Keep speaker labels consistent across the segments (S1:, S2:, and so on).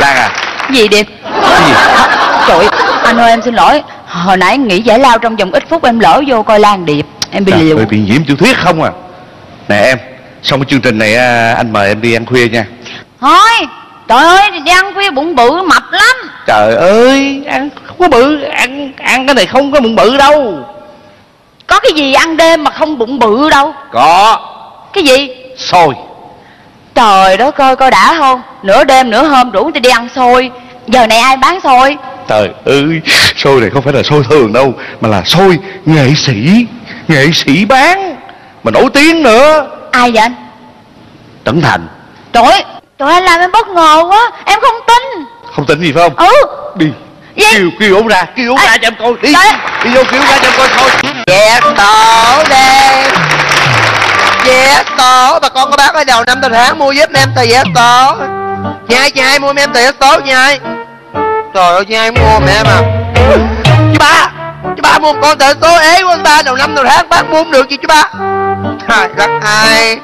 S1: Lan à.
S2: Gì Điệp?
S1: Cái gì?
S2: Trời ơi, anh ơi em xin lỗi. Hồi nãy nghỉ giải lao trong vòng ít phút em lỡ vô coi Lan Điệp. Em bị liều.
S1: Bị nhiễm tiểu thuyết không à. Nè em, xong cái chương trình này anh mời em đi ăn khuya nha.
S2: Thôi, trời ơi, đi ăn khuya bụng bự mập lắm.
S1: Trời ơi, ăn không có bự, ăn cái này không có bụng bự đâu.
S2: Có cái gì ăn đêm mà không bụng bự đâu.
S1: Có.
S2: Cái gì?
S1: Xôi.
S2: Trời đất ơi, coi đã không? Nửa đêm nửa hôm rủ người ta đi ăn xôi. Giờ này ai bán xôi?
S1: Trời ơi, xôi này không phải là xôi thường đâu, mà là xôi nghệ sĩ. Nghệ sĩ bán mà nổi tiếng nữa.
S2: Ai vậy anh?
S1: Trấn Thành.
S2: Trời ơi, anh làm em bất ngờ quá. Em không tin.
S1: Không tin gì phải không?
S2: Ừ.
S1: Đi.
S2: Gì?
S1: Kêu ổng ra, kêu ổng ra cho em coi. Đi. Đi vô kêu ra cho em coi thôi.
S3: Vé số đi. Vé số. Bà con có bác ở đầu năm đầu tháng mua giúp em tờ vé số. Chị hai mua em tờ vé số chị hai. Trời ơi chị hai mua mẹ mà. Chứ ba mua một con tờ số ế của anh ba đầu năm đầu tháng bác mua không được gì chứ ba. Trời đất ơi.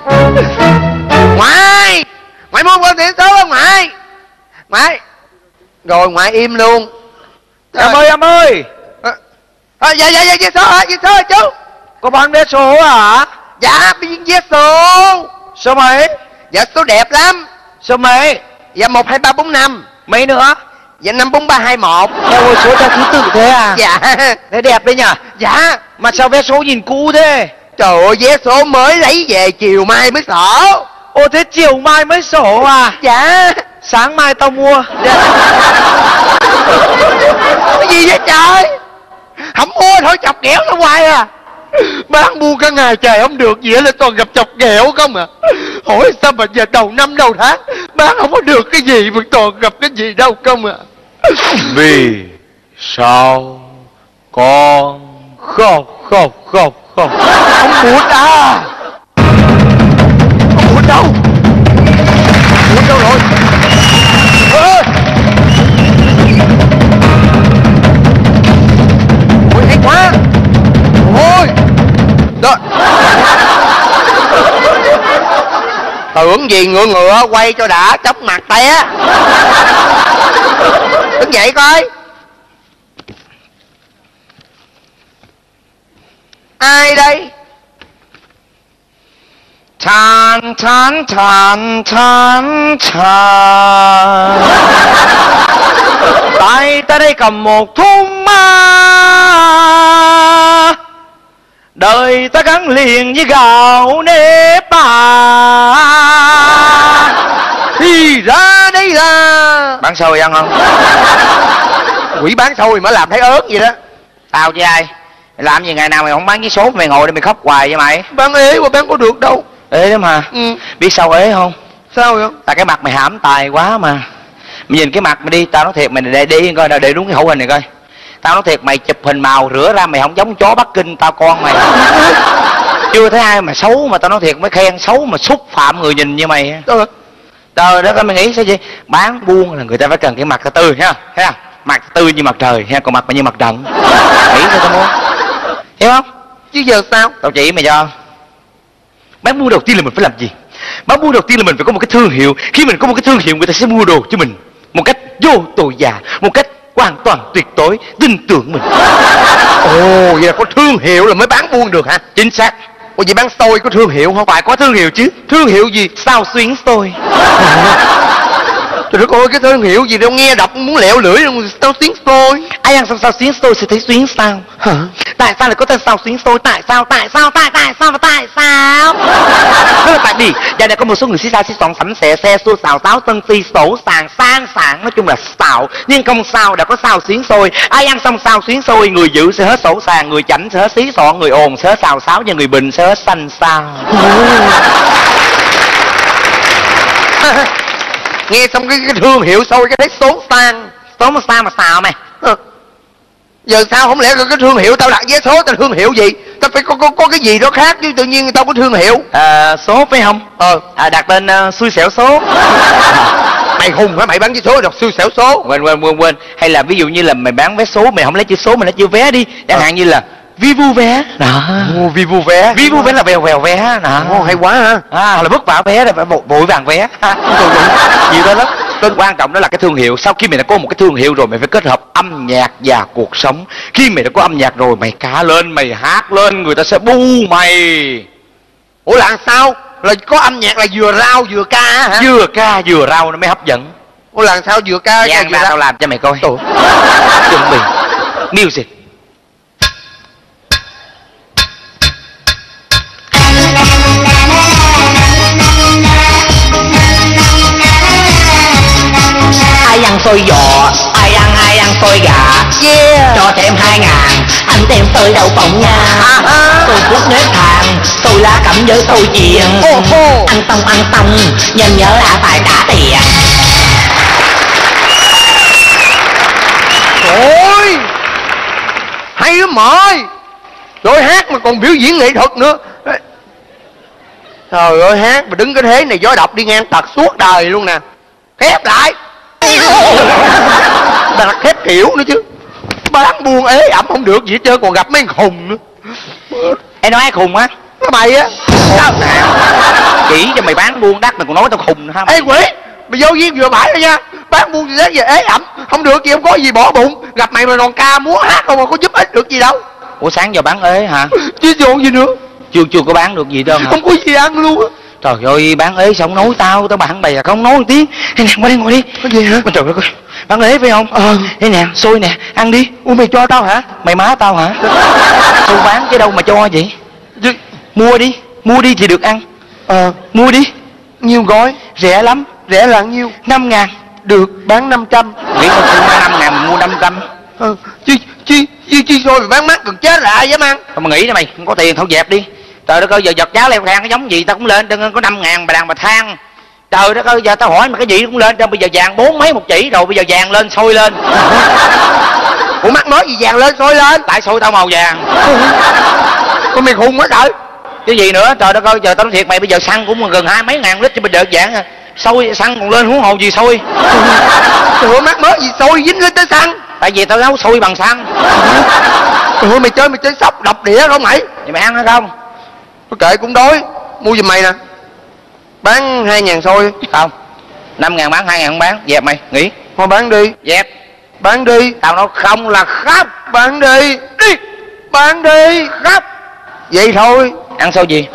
S3: Ngoại mua một con tờ số không ngoại? Rồi ngoại im luôn.
S4: Em ơi.
S3: Dạ vé số hả? Vé số hả chú?
S4: Có bán vé số hả?
S3: Dạ vé số.
S4: Số mấy?
S3: Dạ số đẹp lắm.
S4: Số mấy?
S3: Dạ 1, 2, 3, 4, 5.
S4: Mấy nữa?
S3: Dạ 5, 4, 3, 2, 1.
S4: Em ơi, số theo thứ tự thế à?
S3: Dạ.
S4: Thế đẹp đấy nhỉ?
S3: Dạ.
S4: Mà sao vé số nhìn cũ thế?
S3: Trời ơi vé số mới lấy về chiều mai mới sổ.
S4: Ồ thế chiều mai mới sổ à?
S3: Dạ.
S4: Sáng mai tao mua.
S3: Cái gì vậy trời? Không mua thôi chọc ghẹo nó hoài à. Bán buôn cả ngày trời không được gì hết là toàn gặp chọc ghẹo không à. Hỏi sao mà giờ đầu năm đầu tháng bán không có được cái gì mà toàn gặp cái gì đâu không à.
S4: Vì sao con không
S3: Không muốn à. Không muốn đâu. Không muốn đâu rồi. Ôi hay quá. Ôi đó. Tưởng gì ngựa quay cho đã chốc mặt té. Đứng dậy coi. Ai đây?
S4: Than tay ta đây cầm một thúng ma, đời ta gắn liền với gạo nếp
S3: Thì ra đây là
S4: bán xôi ăn không?
S3: quỷ bán xôi mà làm thấy ớn vậy đó.
S4: Tao chứ ai làm gì ngày nào mày không bán với số, mày ngồi đây mày khóc hoài vậy mày.
S3: Bán ế mà bán có được đâu.
S4: Ế lắm hả? Biết sao ế không?
S3: Sao vậy?
S4: Tại cái mặt mày hãm tài quá mà. Mày nhìn cái mặt mày đi, tao nói thiệt mày để đi coi, để đúng cái hậu hình này coi. Tao nói thiệt mày chụp hình màu rửa ra mày không giống chó Bắc Kinh tao con mày. Chưa thấy ai mà xấu mà tao nói thiệt mới khen, xấu mà xúc phạm người nhìn như mày. Trời đất ơi, mày nghĩ sao vậy? Bán buôn là người ta phải cần cái mặt tươi ha, thấy không? Mặt tươi như mặt trời ha, còn mặt mày như mặt trăng. Nghĩ sao tao mua? Hiểu không?
S3: Chứ giờ sao?
S4: Tao chỉ mày cho. Bán buôn đầu tiên là mình phải làm gì? Bán buôn đầu tiên là mình phải có một cái thương hiệu. Khi mình có một cái thương hiệu, người ta sẽ mua đồ cho mình một cách vô tội vạ, một cách hoàn toàn tuyệt đối, tin tưởng mình.
S3: Ồ, vậy là có thương hiệu là mới bán buôn được hả?
S4: Chính xác.
S3: Ủa vậy bán xôi có thương hiệu không?
S4: Phải có thương hiệu chứ.
S3: Thương hiệu gì?
S4: Sao xuyến xôi.
S3: Trời đất ơi, cái thương hiệu gì đâu nghe đọc muốn lẹo lưỡi luôn. Sao xuyến xôi?
S4: Ai ăn sao xuyến xôi sẽ thấy xuyến sao?
S3: Hả?
S4: Tại sao lại có tên sao xuyến xôi? Tại sao? Đó là tại vì giờ này có một số người xí xa xí xoắn sắm xẻ xe xua xào táo tân si sổ sàng sang sảng, nói chung là xạo, nhưng không sao đã có sao xuyến xôi. Ai ăn xong sao xuyến xôi, người giữ sẽ hết sổ sàng, người chảnh sẽ hết xí xọn, người ồn sẽ hết xào xáo, và người bình sẽ hết xanh xao.
S3: Nghe xong cái thương hiệu xôi cái thấy xốn sang.
S4: Số mà sao mà xào mày?
S3: Giờ sao không lẽ cái thương hiệu tao đặt vé số tao thương hiệu gì? Tao phải có cái gì đó khác chứ, tự nhiên tao có thương hiệu.
S4: Số phải không? Đặt tên xui xẻo số.
S3: Mày hùng hả? Mày bán vé số đọc xui xẻo số.
S4: Quên. Hay là ví dụ như là mày bán vé số, mày không lấy chữ số, mày lấy chữ vé đi. Chẳng hạn như là Vivu vé. Đó.
S3: Vivu vé.
S4: Vivu vé là vèo vèo vé. Đó.
S3: Hay quá hả?
S4: Là bước vào vé là phải vội vàng vé. Nhiều tên lắm. Quan trọng đó là cái thương hiệu. Sau khi mày đã có một cái thương hiệu rồi, mày phải kết hợp âm nhạc và cuộc sống. Khi mày đã có âm nhạc rồi, mày ca lên, mày hát lên, người ta sẽ bu mày.
S3: Ủa là sao? Là có âm nhạc là vừa rau vừa ca hả?
S4: Vừa ca vừa rau nó mới hấp dẫn.
S3: Ủa là sao vừa ca
S4: Giang
S3: vừa
S4: ra
S3: rau?
S4: tao làm cho mày coi.
S3: Trời.
S4: Chuẩn bị music.
S5: Ai ăn xôi giò, ai ăn xôi gà.
S3: Yeah.
S5: Cho thêm 2.000, anh thêm xôi đậu phộng nha. Xôi cuốc nếp than, xôi lá cẩm với xôi chiên. Ăn tông, nhưng nhớ là phải trả tiền.
S3: Ôi hay lắm mời. Rồi hát mà còn biểu diễn nghệ thuật nữa. Trời ơi, hát mà đứng cái thế này gió độc đi ngang tật suốt đời luôn nè. Khép lại. Bà là khép kiểu nữa chứ. Bán buôn ế ẩm không được gì hết trơn, còn gặp mấy thằng khùng nữa.
S4: Em nói ai khùng á?
S3: Nó mày á.
S4: Sao nè? Chỉ cho mày bán buôn đắt mày còn nói tao khùng nữa hả mày?
S3: Ê quỷ, mày vô duyên vừa bãi rồi nha. Bán buôn gì đó giờ ế ẩm không được gì, không có gì bỏ bụng. Gặp mày mà còn ca múa hát không mà có giúp ích được gì đâu.
S4: Ủa sáng giờ bán ế hả?
S3: Chứ dồn gì nữa.
S4: Chưa có bán được gì đâu hả?
S3: Không có gì ăn luôn á.
S4: Trời ơi, bán ế sao không nói tao bạn bè không nói một tiếng. Ê nè, qua đây ngồi đi.
S3: Có gì hả?
S4: Trời ơi, bán ế phải không? Ê nè, xôi nè, ăn đi.
S3: Ủa mày cho tao hả?
S4: Mày má tao hả? Xôi bán chứ đâu mà cho vậy.
S3: Chứ...
S4: Mua đi thì được ăn. Mua đi.
S3: Nhiêu gói?
S4: Rẻ lắm.
S3: Rẻ là nhiêu?
S4: 5.000.
S3: Được, bán 500.
S4: Nghĩ con xôi 5.000 mình mua 500.
S3: Chứ xôi mà bán mắc gần chết là ai dám ăn.
S4: Mà nghĩ nè mày, không có tiền thôi dẹp đi. Trời đất ơi, giờ giật giá leo thang cái giống gì tao cũng lên, đừng có 5.000 bà đàn bà than. Trời đất ơi, giờ tao hỏi mà cái gì cũng lên, bây giờ vàng 4 mấy một chỉ rồi, bây giờ vàng lên sôi lên.
S3: Ủa mắc mới gì vàng lên sôi lên?
S4: Tại sôi tao màu vàng.
S3: Con mày khùng quá trời.
S4: Cái gì nữa, trời đất ơi, giờ tao nói thiệt mày, bây giờ xăng cũng gần 20 mấy ngàn lít cho bây giờ vàng à. Sôi xăng còn lên huống hồ gì sôi.
S3: Trời ơi, mắc mới gì sôi dính lên tới xăng.
S4: Tại vì tao nấu sôi bằng xăng.
S3: Trời ơi, mày chơi sóc độc đĩa không mày?
S4: Vậy mày ăn hay không?
S3: Thôi kệ cũng đói. Mua giùm mày nè. Bán 2.000 xôi.
S4: Không, 5.000 bán, 2.000 không bán. Dẹp mày, nghỉ.
S3: Thôi bán đi.
S4: Dẹp.
S3: Bán đi.
S4: Tao nói không là khóc.
S3: Bán đi. Đi. Bán đi.
S4: Khóc.
S3: Vậy thôi.
S4: Ăn xôi gì?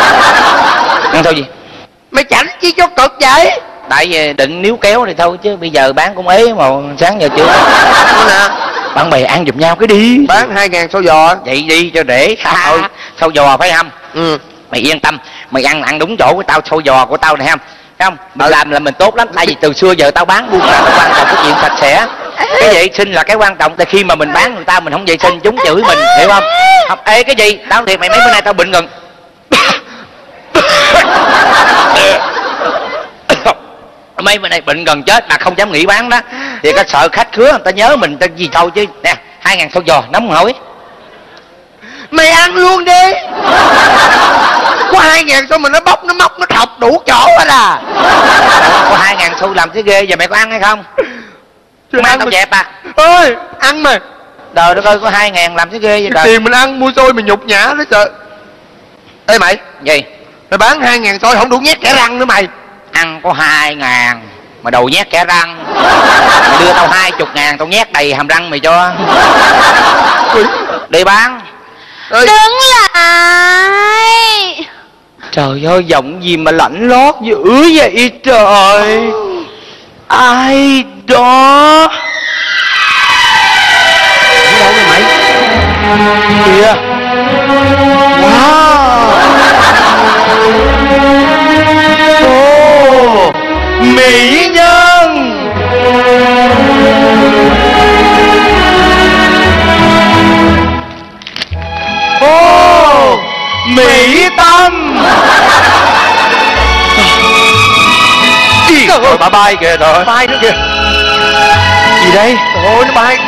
S4: Ăn xôi gì?
S3: Mày chảnh chi cho cực vậy?
S4: Tại vì định níu kéo thì thôi chứ bây giờ bán cũng ế mà sáng giờ chưa.
S3: Nè,
S4: Bạn bè ăn giùm nhau cái đi.
S3: bán 2.000 xôi giò.
S4: Vậy đi cho để. Xôi giò phải không?
S3: Ừ.
S4: Mày yên tâm, mày ăn đúng chỗ của tao, xôi giò của tao này không? Thấy không? Mình làm là mình tốt lắm. Tại vì từ xưa giờ tao bán buôn là quan trọng cái chuyện sạch sẽ. Cái vệ sinh là cái quan trọng. Tại khi mà mình bán người ta mình không vệ sinh chúng chửi mình, hiểu không? Không, ê cái gì? Tao thiệt mày mấy bữa nay tao bệnh gần. Mấy bữa nay bệnh gần chết mà không dám nghỉ bán đó. Thì có sợ khách khứa người ta nhớ mình ta gì thôi chứ. Nè, 2.000 xôi giò nóng hổi.
S3: Mày ăn luôn đi. Có 2.000 sao mà nó bóc, nó móc, nó thọc đủ chỗ hết à.
S4: Có 2.000 xu làm thế ghê, giờ mày có ăn hay không?
S3: Chưa
S4: Mai
S3: ăn
S4: tao
S3: mà...
S4: dẹp à?
S3: Ơi, ăn mà.
S4: Trời đất ơi, có 2.000 làm thế ghê vậy trời.
S3: Tiền mình ăn mua xôi mình nhục nhã đó trời. Ê mày,
S4: Gì?
S3: mày bán 2.000 xôi không đủ nhét kẻ răng nữa mày.
S4: Ăn có 2.000 mà đầu nhét kẻ răng. Mày đưa tao 20.000 tao nhét đầy hàm răng mày cho. Đi bán.
S3: Ê.
S2: Đứng lại.
S4: Trời ơi, giọng gì mà lạnh lót dữ vậy trời. Ai đó?
S3: Đi đâu vậy mày?
S4: Kìa. Wow. Ồ, mỹ nhân. Ồ, mỹ tâm. Rồi bà bay kìa rồi.
S3: Bay nữa kìa.
S4: Gì đây?
S3: Trời ơi, nó bay.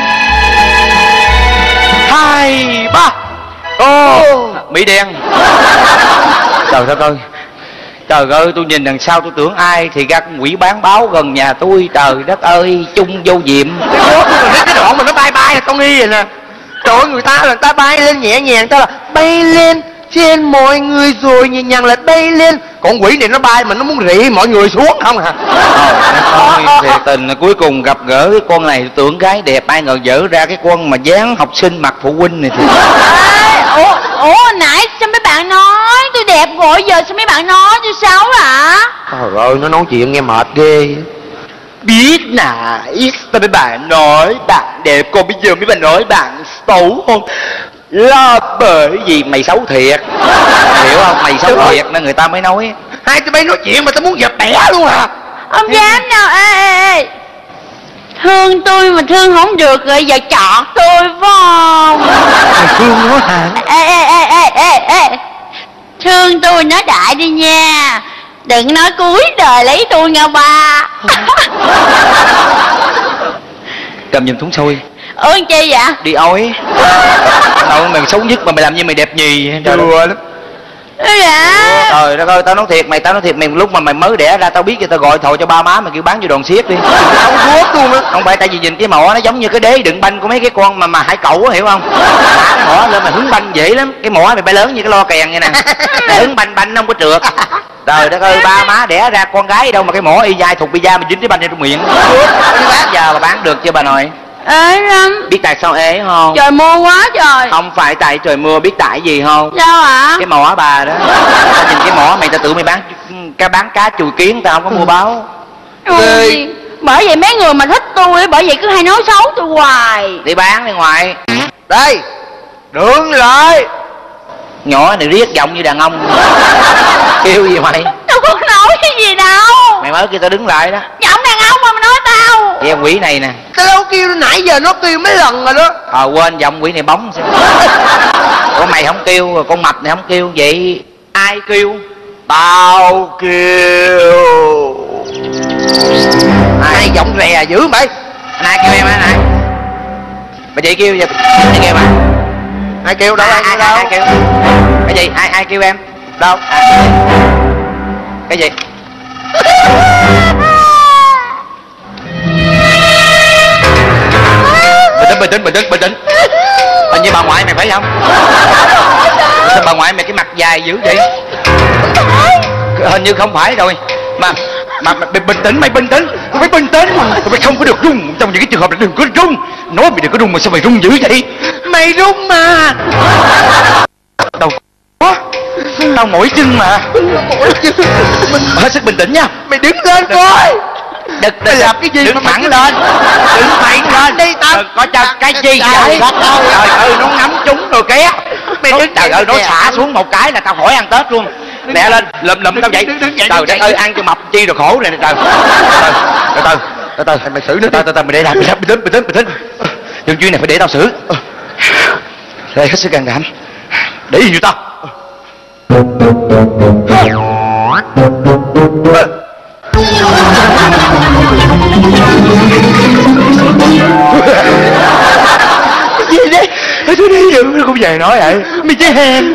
S4: 2, 3. Ô, Mỹ đen. Trời đất ơi. Trời ơi, tôi nhìn đằng sau tôi tưởng ai thì ra con quỷ bán báo gần nhà tôi. Trời đất ơi, chung vô diệm.
S3: Cái đoạn mà nó bay bay là con nghi vậy nè. Trời ơi, người ta là người ta bay lên nhẹ nhàng, ta là bay lên trên mọi người rồi nhẹ nhàng là bay lên. Còn quỷ này nó bay mà nó muốn rị mọi người xuống không hả?
S4: thiệt tình là cuối cùng gặp gỡ cái con này tưởng gái đẹp, ai ngờ dở ra cái con mà dáng học sinh mặt phụ huynh này thì...
S2: Ủa nãy sao mấy bạn nói tôi đẹp rồi, giờ sao mấy bạn nói tôi xấu hả?
S3: Trời ơi, nó nói chuyện nghe mệt ghê.
S4: Biết nãy sao mấy bạn nói bạn đẹp, còn bây giờ mấy bạn nói bạn xấu không? Là bởi vì mày xấu thiệt. Hiểu không? Mày xấu thiệt nên người ta mới nói.
S3: Hai tụi bay nói chuyện mà tao muốn dập bẻ luôn à.
S2: Không dám đâu. Ê. Thương tôi mà thương không được rồi, giờ chọn tôi phải không?
S3: Mày thương nó hả?
S2: Ê. Thương tôi nói đại đi nha. Đừng nói cuối đời lấy tôi nha ba.
S4: Cầm giùm thúng xôi.
S2: Ơn chi vậy?
S4: Đi ói. Đâu mày xấu nhất mà mày làm như mày đẹp nhì.
S3: Đùa lắm.
S2: Dạ.
S4: Trời đất ơi, tao nói thiệt mày lúc mà mày mới đẻ ra tao biết cho tao gọi thầu cho ba má mày kêu bán vô đòn xiết đi.
S3: Không vuốt luôn á.
S4: Không phải tại vì nhìn cái mỏ nó giống như cái đế đựng banh của mấy cái con mà hải cẩu á, hiểu không? Thả cái mỏ lên mà hứng banh dễ lắm. Cái mỏ mày bay lớn như cái lo kèn vậy nè. Hứng banh nó không có trượt. Trời đất ơi, ba má đẻ ra con gái đâu mà cái mỏ y dai thục pizza mà dính cái banh trong miệng. Giờ mà bán được chưa bà nội?
S2: Ế lắm.
S4: Biết tại sao ế không?
S2: Trời mưa quá trời.
S4: Không phải tại trời mưa, biết tại gì không?
S2: Sao hả?
S4: Cái mỏ bà đó. Tao nhìn cái mỏ mày tao tự mày bán cá chùi kiến, tao không có mua báo.
S2: Ôi, bởi vậy mấy người mà thích tôi, bởi vậy cứ hay nói xấu tôi hoài.
S4: Đi bán đi ngoại.
S3: Đây, đứng lại.
S4: Nhỏ này riết giọng như đàn ông. Kêu gì mày?
S2: Tôi không nói cái gì đâu.
S4: Mày mới kêu tao đứng lại đó.
S2: Giọng đàn ông mà nói tao.
S4: Vậy em quỷ này nè.
S3: Tao đâu kêu nãy giờ nó kêu mấy lần rồi đó.
S4: Quên giọng quỷ này bóng sao? Ủa mày không kêu rồi con mập này không kêu vậy? Ai kêu?
S3: Tao kêu. Ai giọng rè dữ mày?
S4: Ai kêu em hả? Bà chị kêu vậy? Ai kêu mà?
S3: Ai kêu đâu? Ai
S4: kêu? Cái gì? Ai kêu em?
S3: Đâu?
S4: Cái gì? Bình tĩnh. Hình như bà ngoại mày phải không? Sao bà ngoại mày cái mặt dài dữ vậy? Hình như không phải rồi. Mà bình tĩnh, mày phải bình tĩnh. Mày không có được rung trong những cái trường hợp này, đừng có rung. Nói mày đừng có rung mà sao mày rung dữ vậy?
S3: Mày rung mà.
S4: Đâu có. Tao mỏi chân mà. Hết sức bình tĩnh nha.
S3: Mày đứng lên coi.
S4: Mày làm cái gì mà thẳng lên. Đứng thẳng lên đi tao. Có cho cái gì vậy? Trời ơi nó ngắm trúng rồi kìa. Mày đứng trời ơi nó xả xuống một cái là tao khỏi ăn Tết luôn. Đè lên lụm tao vậy. Trời đất ơi ăn cho mập chi rồi khổ này nè trời. Từ từ mày xử nữa. Từ từ mày để làm bình tĩnh. Chuyện chuyện này phải để tao xử. Đây hết sức can đảm. Để gì tao?
S3: Gì đấy? Tôi đi dữ nó cũng về nói vậy. Mày chơi hèn.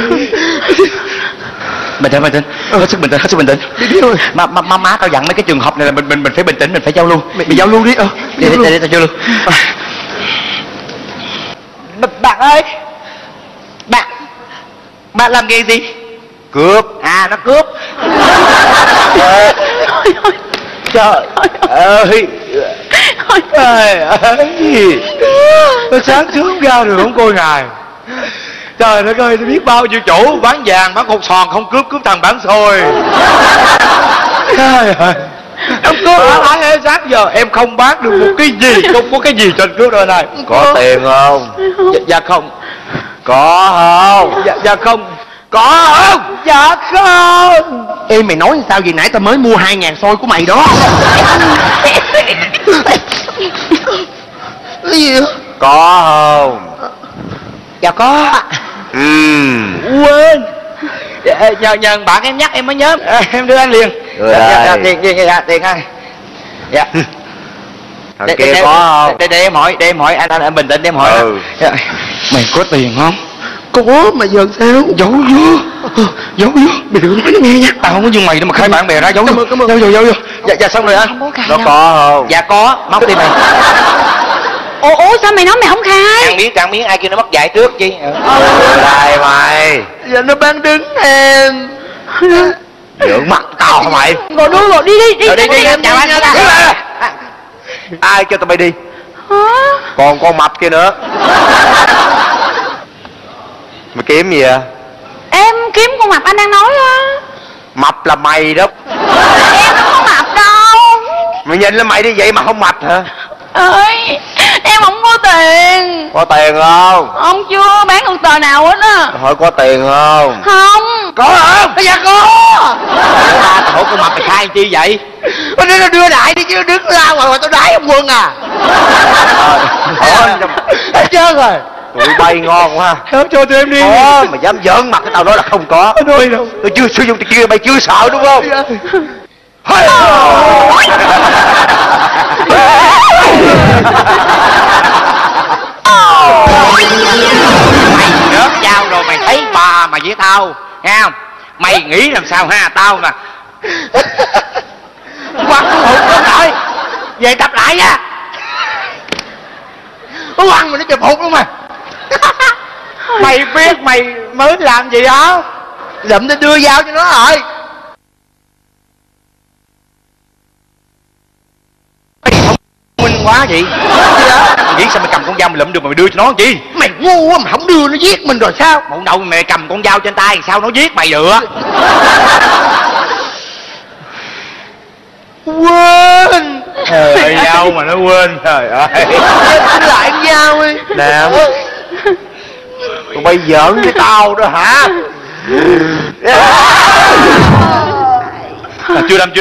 S4: Bình tĩnh. Hết sức bình tĩnh.
S3: Đi thôi.
S4: Má tao dặn mấy cái trường hợp này là mình phải bình tĩnh, mình phải giao lưu.
S3: Mày giao lưu đi.
S4: Để tao giao lưu. Bạn ơi. Bạn làm nghề gì?
S3: Cướp.
S4: À nó cướp.
S3: Trời ơi. Trời ơi. Tôi sáng sớm ra đường không coi ngài. Trời đất ơi, tôi biết bao nhiêu chỗ bán vàng, bán cột sòn không cướp thằng bán xôi. Trời ơi. Em cướp hả? Sáng giờ em không bán được một cái gì, không có cái gì trên cướp đâu này. Có tiền không? Dạ không. Có không? Dạ không. Có không? Dạ không. Ê mày nói sao vậy? Nãy tao mới mua 2.000 xôi của mày đó. Cái gì? Có không? Dạ có. Quên. Nhờ bạn em nhắc em mới nhớ. Em đưa anh liền. Dạ, tiền ơi. Dạ. Thằng kia có không? Để em hỏi anh bình tĩnh để em hỏi. Dạ. Mày có tiền không? Có mà giờ sao? Giấu vô. Mày đừng nói nó nghe nha. Tao không có như mày đâu mà khai bạn bè ra giấu vô. Giấu vô. Dạ xong rồi anh. Nó có không? Dạ có. Móc đi mày.
S2: Ủa sao mày nói mày không khai?
S4: Càng miếng ai kêu nó mất dạy trước chi.
S3: Đây mày. Giờ nó bán đứng em. Dưỡng mặt tao hả mày?
S2: Ngồi đi.
S4: Đi em chào anh.
S3: Ai cho tụi bay đi?
S2: Hả?
S3: Còn con mập kia nữa. Mày kiếm gì à?
S2: Em kiếm con mập anh đang nói á.
S3: Mập là mày đó.
S2: Em không có mập đâu.
S3: Mày nhìn lên mày đi vậy mà không mập hả?
S2: Ơi, em không có tiền.
S3: Có tiền không?
S2: Ông chưa bán được tờ nào hết á.
S3: Hỏi có tiền không?
S2: Không.
S3: Có không? Dạ có.
S4: Ta hỏi con mập mày khai chi vậy?
S3: Nó đưa đại đi chứ đứng lao ngoài tao đái ông Quân à. Hết trơn rồi. Tụi bay ngon quá.
S1: Cho tụi em đi.
S3: Mà dám giỡn mặt cái tao nói là không có.
S1: Nói đâu.
S3: Tôi chưa sử dụng cái kia, mày chưa sợ đúng không? Hey.
S4: Mày rớt dao rồi mày thấy bà mà với tao nghe không? Mày nghĩ làm sao ha? Tao nè
S3: Quăng con hụt đó rồi. Về tập lại nha. Nó quăng mà nó chụp hụt luôn mà. Mày biết mày mới làm gì đó? Lụm nó đưa dao cho nó rồi.
S4: minh quá vậy. Mày nghĩ sao mày cầm con dao mày lụm được mà mày đưa cho nó chi?
S3: Mày ngu quá mà không đưa nó giết mình rồi sao?
S4: Mộng đâu mày cầm con dao trên tay sao nó giết mày được?
S3: Quên.
S4: Trời dao mà nó quên, trời ơi.
S3: Xin lại con dao đi. Nè, tụi bay giỡn với tao đó hả?
S1: Chưa đâm.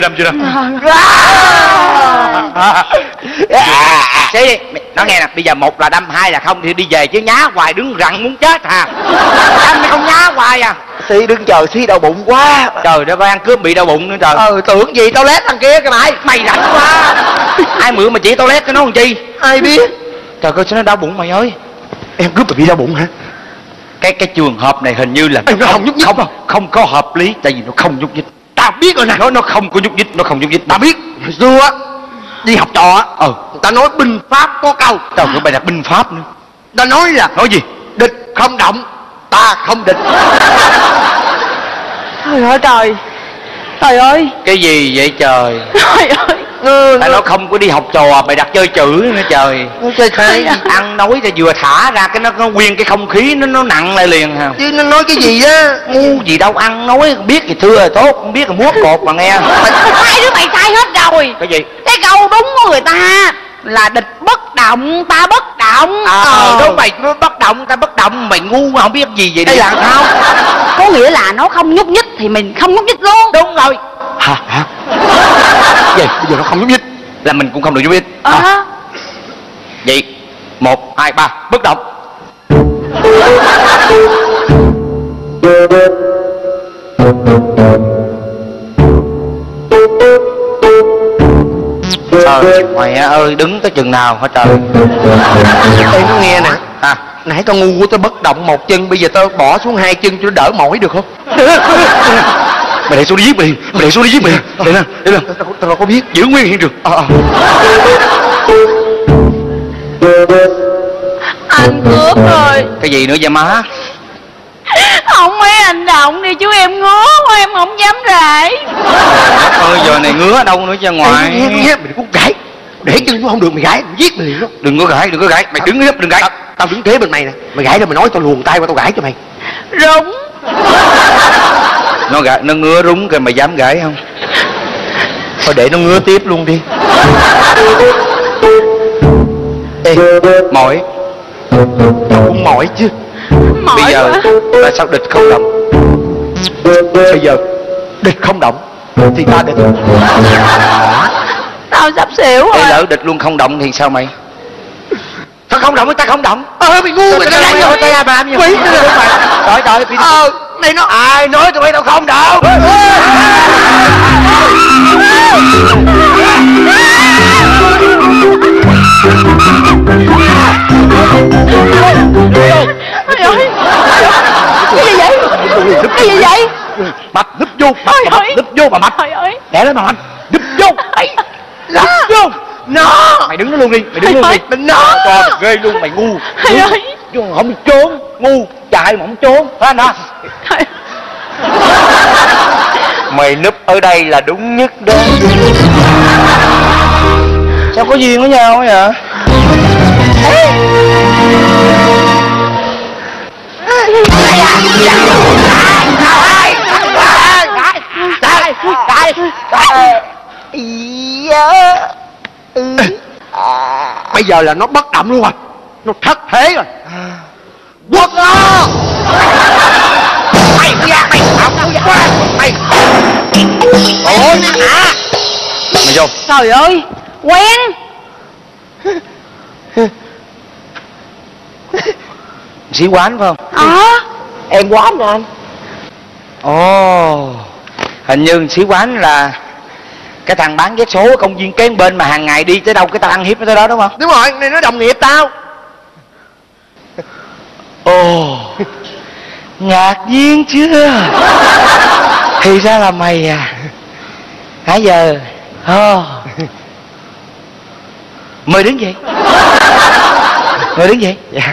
S4: Xí, nó nghe nè, bây giờ một là đâm, hai là không thì đi về chứ nhá hoài đứng rặn muốn chết hả? Đâm mày không nhá hoài à?
S3: Xí đứng chờ xí đau bụng quá.
S4: Trời đất ơi, ăn cướp bị đau bụng nữa trời.
S3: Tưởng gì tao lét thằng kia kìa mày.
S4: Mày rảnh quá. Ai mượn mà chỉ toilet cho nó làm chi?
S3: Ai biết.
S4: Trời ơi sao nó đau bụng mày ơi.
S1: Em cướp bị đau bụng hả?
S4: Cái trường hợp này hình như là
S1: nó không nhúc nhích.
S4: Không có hợp lý, tại vì nó không nhúc nhích.
S3: Tao biết rồi nè.
S4: Nó không có nhúc nhích.
S3: Tao biết. Hồi xưa á đi học trò á, người ta nói binh pháp có câu.
S4: Trời ơi mày đặt binh pháp nữa.
S3: Ta nói là
S4: Nói gì?
S3: địch không động, ta không địch.
S2: Trời ơi trời. Trời ơi.
S4: Cái gì vậy trời?
S2: Trời ơi.
S4: Tại nó không có đi học trò, mày đặt chơi chữ nữa trời.
S3: Nó chơi khai gì?
S4: Ăn nói thì vừa thả ra cái nó nguyên cái không khí nó nặng lại liền hả?
S3: Chứ nó nói cái gì á?
S4: Ngu gì đâu, ăn nói biết thì thưa là tốt, không biết là múa cột mà nghe.
S2: Hai đứa mày sai hết rồi.
S4: Cái gì?
S2: Cái câu đúng của người ta là địch bất động, ta bất động.
S4: Đúng mày bất động, ta bất động, mày ngu mà không biết gì vậy.
S2: Đây là sao? Có nghĩa là nó không nhúc nhích thì mình không nhúc nhích luôn.
S4: Đúng rồi.
S1: Hả? Vậy bây giờ nó không nhúc nhích
S4: Là mình cũng không được nhúc nhích. Vậy 1, 2, 3 bất động. Trời mẹ ơi, đứng tới chừng nào hả trời?
S3: Ê nó nghe nè.
S4: À,
S3: Nãy tao ngu quá, tao bất động một chân, bây giờ tao bỏ xuống hai chân cho nó đỡ mỏi được không?
S1: Mày đẩy xuống đi giết mày. Đây nè.
S3: Tao có biết.
S1: Giữ nguyên hiện trường.
S2: Anh cướp rồi.
S4: cái gì nữa vậy má?
S2: Không mấy hành động đi chứ em ngứa quá em không dám rải.
S4: Ơi giờ này ngứa đâu nữa cho ngoài.
S3: Nghe mày đừng có gãi. Để chân xuống không được mày gãi, mày giết mày liền đó.
S4: Đừng có gãi, mày đứng hết đừng gãi.
S3: Tao đứng kế bên mày nè. Mày gãi ra mày nói tao luồn tay qua tao gãi cho mày.
S2: Rúng.
S4: Nó gãi, nó ngứa rúng kìa, mày dám gãi không?
S3: Thôi để nó ngứa tiếp luôn đi. Ê,
S4: Mỏi.
S3: tao cũng mỏi chứ.
S2: Mỏi
S4: Bây giờ
S2: quá.
S4: tại sao địch không động?
S3: Bây giờ địch không động thì ta địch.
S2: Tao sắp xỉu rồi.
S4: Để lỡ địch luôn không động thì sao mày?
S3: Tao không động, ta không động. Mày ngu mày đánh rồi. Tao làm gì? Quỷ
S4: Trời trời.
S3: Này nó ai nói tụi bay tao không động.
S2: Trời ơi. Cái gì vậy? Cái gì vậy?
S4: Mặt núp vô, núp vô mà mặt.
S2: Trời ơi.
S4: Đẻ lên mà mặt. Núp vô. Núp vô.
S3: Nó.
S4: Mày đứng nó luôn đi,
S3: Mình nó.
S4: Cho mày ghê luôn, mày ngu.
S2: Trời ơi.
S4: Chứ không trốn, ngu, chạy mà không trốn. Phải không hả?
S2: Trời.
S3: Mày núp ở đây là đúng nhất đó.
S4: Sao có duyên với nhau vậy?
S3: Bây giờ là nó bất động luôn rồi, nó thất thế rồi. Quất nó. Mày ra mày không qua mày. Ôi hả?
S4: Mày vô.
S2: Trời ơi, quen.
S4: Sĩ quán phải không?
S3: Em quán nè anh.
S4: Ồ, hình như sĩ quán là cái thằng bán vé số ở công viên kế bên mà hàng ngày đi tới đâu cái tao ăn hiếp nó tới đó đúng không?
S3: Đúng rồi, này nó đồng nghiệp tao.
S4: Ồ, ngạc nhiên chưa? Thì ra là mày à? Nãy giờ mời đứng dậy. Mời đứng dậy.
S3: Dạ.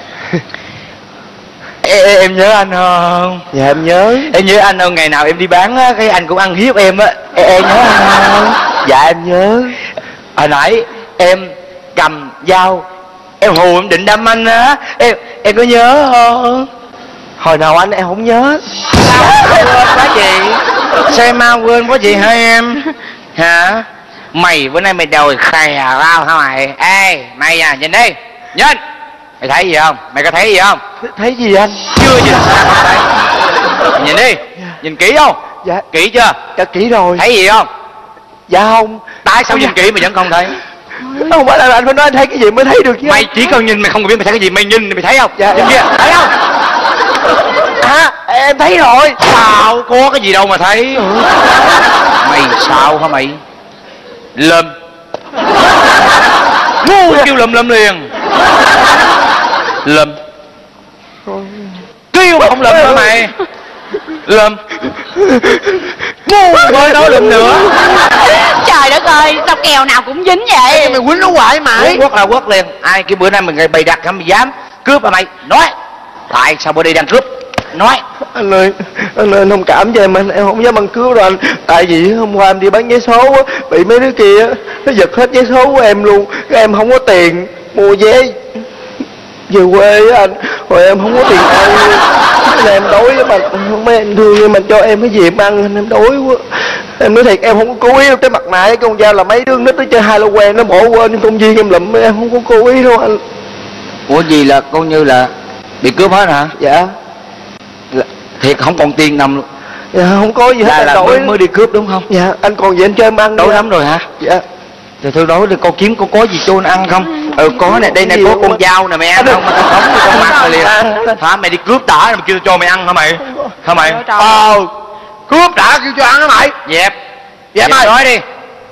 S4: Em nhớ anh không?
S3: Dạ em nhớ.
S4: Em nhớ anh không? Ngày nào em đi bán á, cái anh cũng ăn hiếp em á. Em nhớ anh không?
S3: Dạ em nhớ.
S4: Hồi nãy em cầm dao em hù em định đâm anh á. Em có nhớ không?
S3: Hồi nào anh em không nhớ.
S4: Sao quên quá chị? Sao em mau quên quá chị hả em? Hả? Mày bữa nay mày đòi khè tao hả mày? Ê mày à, nhìn đi, nhìn. Mày thấy gì không? Mày có thấy gì không?
S3: Thấy gì anh?
S4: Chưa nhìn sao không thấy? Nhìn đi, nhìn kỹ không?
S3: Dạ.
S4: Kỹ chưa?
S3: Dạ kỹ rồi.
S4: Thấy gì không?
S3: Dạ không.
S4: Tại sao nhìn kỹ mà vẫn không thấy?
S3: Không phải là anh phải nói anh thấy cái gì mới thấy được chứ.
S4: Mày chỉ cần nhìn mày không biết mày thấy cái gì, mày nhìn mày thấy không?
S3: Dạ.
S4: Nhìn kia, thấy không?
S3: Em thấy rồi.
S4: Sao có cái gì đâu mà thấy. Mày sao hả mày? Lùm. Ngu kêu lùm liền. Lùm. Kêu mà không lùm hả mày? Lùm. Ngu mới nói lùm nữa.
S2: Trời đất ơi, sao kèo nào cũng dính vậy?
S3: Mày quýnh nó hoài mãi.
S4: Quất là quất liền. Ai cái bữa nay mày bày đặt hả mày dám cướp hả mày? Nói. Tại sao bữa đây đang cướp? Nói.
S3: Anh ơi anh thông cảm cho em không dám ăn cướp đâu anh. Tại vì hôm qua em đi bán vé số á, bị mấy đứa kia nó giật hết vé số của em luôn. Cái em không có tiền mua vé về quê á anh. Rồi em không có tiền ăn nên em đói á mà mấy anh thương em, cho em cái gì em ăn, em đói quá. Em nói thiệt em không có cố ý đâu. Cái mặt nạ cái con dao là mấy đứa nít nó chơi Halloween nó bỏ quên trong công viên em lụm, em không có cố ý đâu anh.
S4: Ủa gì là coi như là bị cướp hết hả?
S3: Dạ.
S4: Thiệt không còn tiền nằm luôn.
S3: Dạ không có gì hết.
S4: Là mới đi cướp đúng không?
S3: Dạ anh còn gì anh cho em ăn.
S4: Đói lắm rồi hả?
S3: Dạ.
S4: Thì thôi đói thì con kiếm có gì cho anh ăn không? Có nè, đây này có con dao nè mày ăn không? Mà tao phóng vô con mặt mày liền. Hả mày đi cướp đã mày kêu cho mày ăn hả mày? Hả mày?
S3: Cướp đã kêu cho ăn hả mày?
S4: Dẹp.
S3: Dẹp
S4: Nhịn
S3: ơi.
S4: đói đi.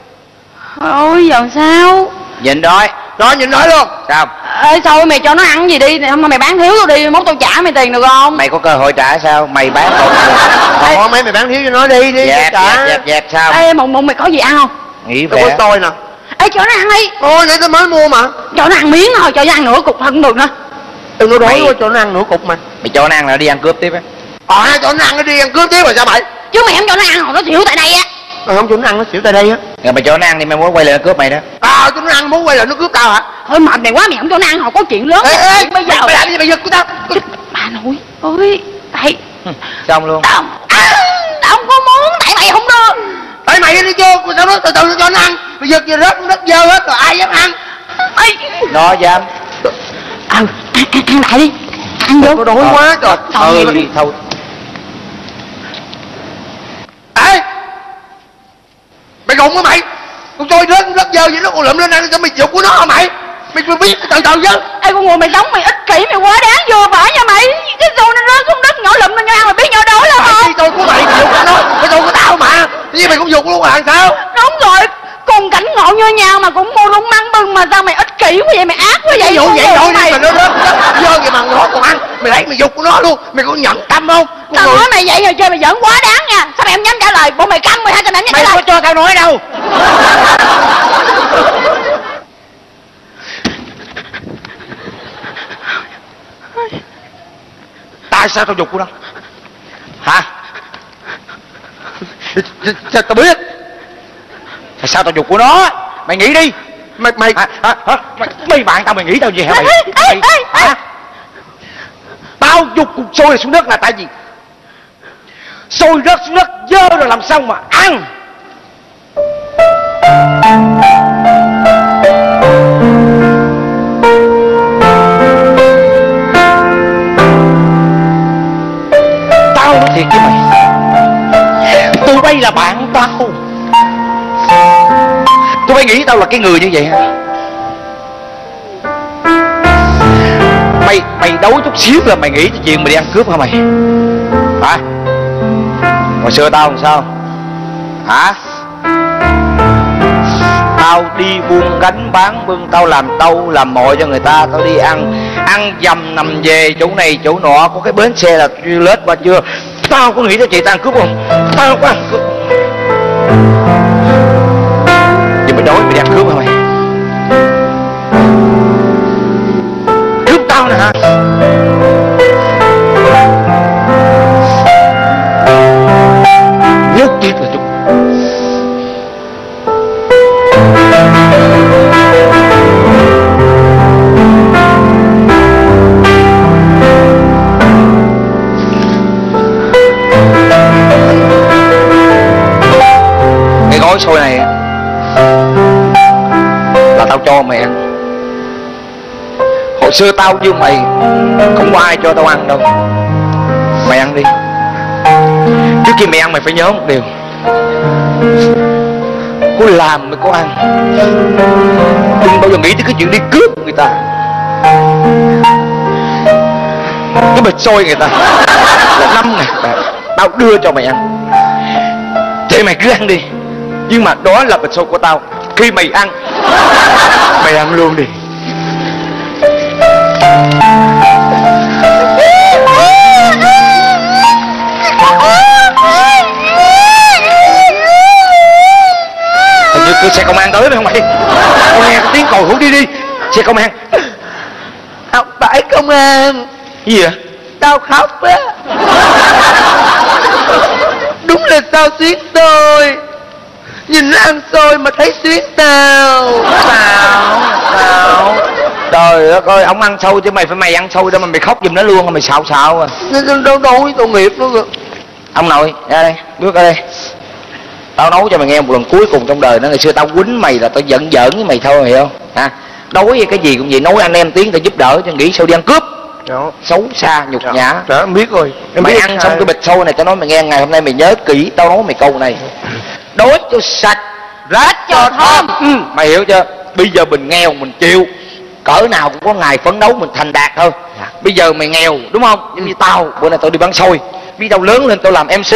S2: Ôi giờ sao?
S4: Nhịn đói.
S3: Rồi nhìn nói luôn.
S4: Sao?
S2: Ê thôi mày cho nó ăn gì đi, không mà mày bán thiếu tao đi, mốt tao trả mày tiền được không?
S4: Mày có cơ hội trả sao? Mày bán còn
S3: Mấy mày bán thiếu cho nó đi
S4: dẹp sao?
S2: Ê mộng mày có gì ăn không?
S4: Nghĩ
S3: Tôi có
S4: vẻ.
S3: tôi nè.
S2: Ê cho nó ăn đi.
S3: Ôi nãy tôi mới mua mà.
S2: Cho nó ăn miếng thôi, cho nó ăn nửa cục thôi cũng được nữa.
S3: Đừng có đói
S4: Mày-
S3: quá cho nó ăn nửa cục mà.
S4: Mày cho nó ăn là đi ăn cướp tiếp á.
S3: Cho nó ăn nó đi ăn cướp tiếp rồi sao mày?
S2: Chứ mày không cho nó ăn nó xỉu tại đây á.
S3: Không cho nó ăn nó xỉu tại đây á.
S4: Rồi mày cho nó ăn đi, mày muốn quay lại nó cướp mày đó.
S3: Cho nó ăn muốn quay lại nó cướp tao hả?
S2: Thôi mệt mày quá mày không cho nó ăn họ có chuyện lớn.
S3: Ê
S2: bây giờ
S3: mày làm gì mày giật của tao?
S2: bà nội ơi thầy
S4: Xong luôn.
S2: tao không có muốn tại mày không đưa.
S3: Tại mày đi vô sao nó từ từ nó cho nó ăn. Mày giật gì rất dơ hết rồi ai dám ăn.
S2: Ê
S4: Nó dám.
S2: ăn lại đi ăn vô.
S3: Tôi đói quá trời.
S4: Thôi.
S3: Ê mày gụng á mày. Con trôi rất dơ vậy nó còn lụm lên ăn cho mày chịu của nó hả mày? Mày biết từ từ chứ.
S2: Ê con người mày sống mày ích kỷ mày quá đáng vừa phải nha mày. Cái xô nó rớt xuống đất nhỏ lụm lên nhau mày biết nhau đói lắm không?
S3: Cái tôi của mày dục của nó, cái tôi của tao mà. Chứ mày cũng dục luôn à sao?
S2: Đúng rồi cùng cảnh ngộ như nhau mà cũng mua lung măng bưng mà sao mày ích kỷ quá vậy mày ác quá vậy?
S3: Ví dụ vậy thôi
S2: mày
S3: đi mà nó rớt dơ vậy mà nó còn ăn. Mày lấy mày dục của nó luôn. Mày có nhận tâm không?
S2: tao nói mày vậy rồi chơi mày giỡn quá đáng nha. Sao mày không dám trả lời? Bộ mày câm mày hay tao đánh
S3: Mày
S2: trả
S3: có
S2: lời?
S3: cho tao nói đâu.
S4: Tại sao tao dục của nó? Hả?
S3: Sao tao biết?
S4: Tại sao tao dục của nó? Mày nghĩ đi. Mày bạn tao mày nghĩ tao gì hả mày? Hả? Tao dục cục xôi này xuống đất là tại vì xôi rớt xuống đất dơ rồi làm sao mà ăn. Tao nói thiệt với mày, tụi bay là bạn tao, tụi bay nghĩ tao là cái người như vậy hả? Mày đấu chút xíu là mày nghĩ cái chuyện mày đi ăn cướp hả mày? Hả? Hồi xưa tao làm sao? Hả? Tao đi buôn gánh bán bưng, tao làm tâu làm mọi cho người ta, tao đi ăn dầm nằm về chỗ này chỗ nọ, có cái bến xe là lết qua chưa. Tao có nghĩ tới chị tao ăn cướp không? Tao không có ăn cướp. Giờ mày đói mày đi ăn cướp hả mày? Cướp tao nè hả? Nhất thiết là chúng cái gói xôi này là tao cho mày ăn. Hồi xưa tao với mày không có ai cho tao ăn đâu. Mày ăn đi. Trước khi mày ăn mày phải nhớ một điều, có làm mới có ăn. Đừng bao giờ nghĩ tới cái chuyện đi cướp người ta, cái bịch xôi người ta là 5.000 bạc, tao đưa cho mày ăn thì mày cứ ăn đi. Nhưng mà đó là bịch xôi của tao. Khi mày ăn, mày ăn luôn đi. Hình như xe công an tới phải không mày? Con nghe tiếng còi hú đi. Xe công an.
S3: Không phải công an.
S4: Cái gì vậy?
S3: Tao khóc á. Đúng là tao xuyến tôi. Nhìn nó ăn xôi mà thấy xuyến tao.
S4: Sao? Trời đất ơi, ông ăn xôi chứ mày phải mày ăn xôi đâu mà mày khóc giùm nó luôn, mày xạo à.
S3: Đâu tội nghiệp nó kìa.
S4: Ông nội, ra đây, bước ra đây. Tao nói cho mày nghe một lần cuối cùng trong đời nó. Ngày xưa tao quýnh mày là tao giận giỡn với mày thôi, hiểu không? Hả? Đối với cái gì cũng vậy, nói anh em tiếng tao giúp đỡ cho nghĩ sao đi ăn cướp. Đó. Xấu xa, nhục nhã.
S3: Đó, em biết rồi.
S4: Mày ăn xong cái bịch xôi này tao nói mày nghe, ngày hôm nay mày nhớ kỹ tao nói mày câu này. Đói cho sạch, rách cho thơm. Mày hiểu chưa? Bây giờ mình nghèo mình chịu, cỡ nào cũng có ngày phấn đấu mình thành đạt thôi. Bây giờ mày nghèo đúng không? Giống như tao, bữa nay tao đi bán xôi, biết đâu lớn lên tao làm MC.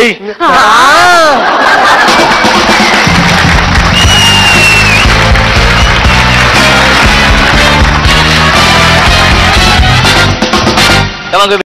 S4: Cảm ơn quý vị.